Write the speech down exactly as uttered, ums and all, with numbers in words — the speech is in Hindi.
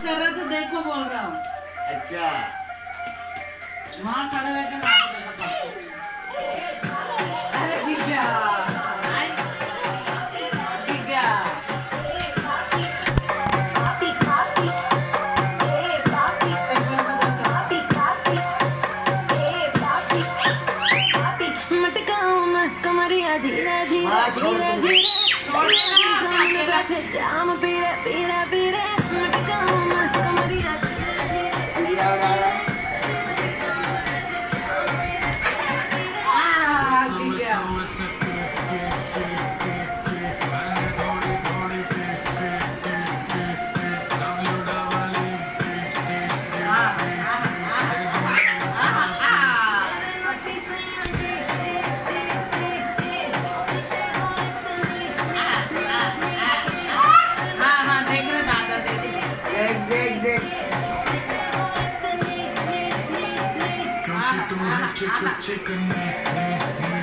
कर रहे तो देखो बोल रहा हूँ। अच्छा वहाँ खड़े रहकर हाथ देखा अरे ठीक है ठीक है कमरिया धीरे धीरे धीरे धीरे बैठे जाम पीरे पीरे पीरे कमरिया chicken, chicken,